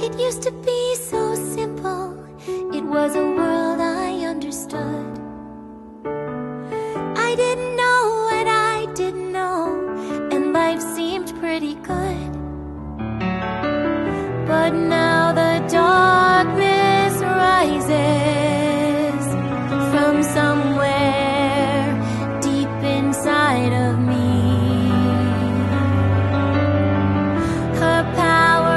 It used to be so simple. It was a world I understood. I didn't know what I didn't know, and life seemed pretty good. But now the darkness rises from somewhere deep inside of me. Her power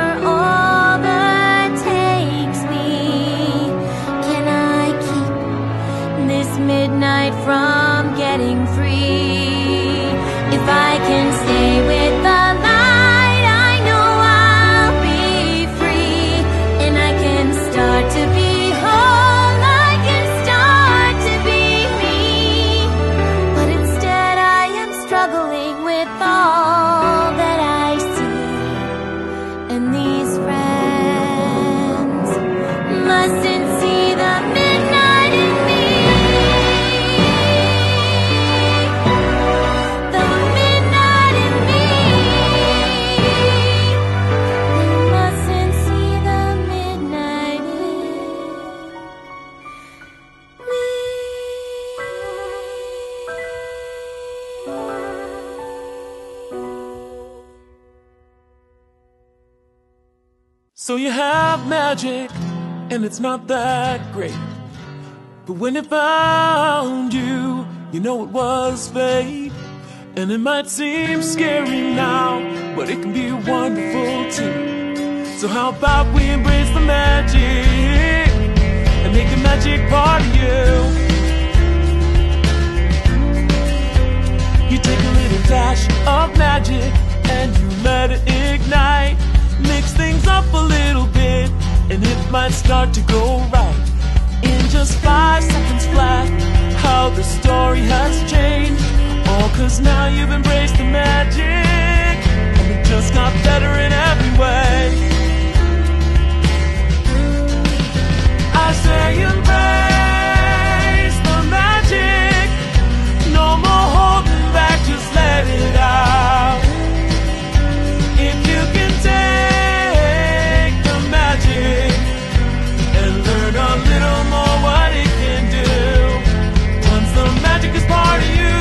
overtakes me. Can I keep this midnight from getting free? If I can stay with the light, I know I'll be free. And I can start to be whole, I can start to be me. But instead I am struggling with all that I see. And these friends mustn't see the midnight in me. The midnight in me. They mustn't see the midnight in me. So you have magic, and it's not that great. But when it found you, you know it was fate. And it might seem scary now, but it can be wonderful too. So how about we embrace the magic and make the magic part of you? You take a little dash of magic and you let it ignite. Mix things up a little bit and it might start to go right. In just 5 seconds flat, how the story has changed. All 'cause now you've embraced the magic, and it just got better in every way. I say embrace the magic. No more holding back, just let it out. If you can take the magic and learn a little more what it can do, once the magic is part of you,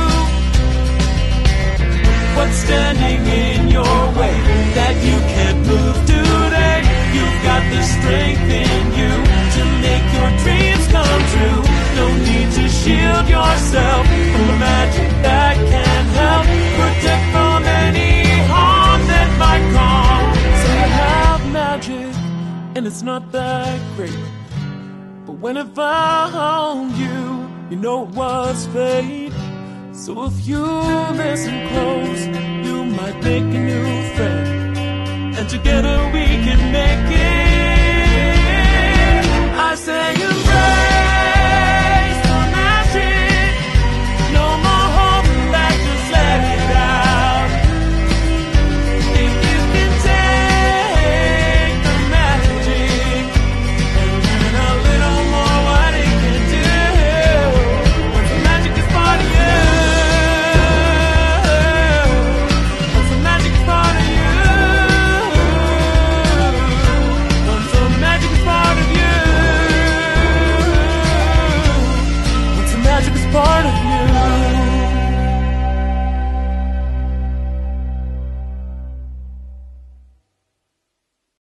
what's standing in your way that you can't move today? You've got the strength in you to make your dreams come true. No need to shield yourself from the magic that can help protect from any harm that might come. So you have magic, and it's not that great. But when it found you, you know it was fate. So if you listen close, you might make a new friend, and together we can make it.